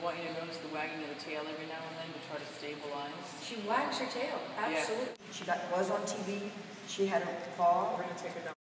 want you to notice the wagging of the tail every now and then to try to stabilize. She wags her tail, absolutely. Yeah. She was on TV. She had a fall. We're going to take her down.